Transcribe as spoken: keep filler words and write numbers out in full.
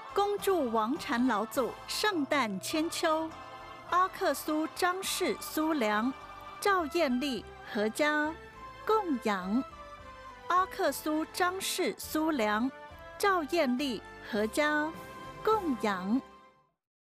恭祝王禅老祖圣诞千秋。阿克苏张氏苏良、赵艳丽阖家供养。阿克苏张氏苏良、赵艳丽阖家供养。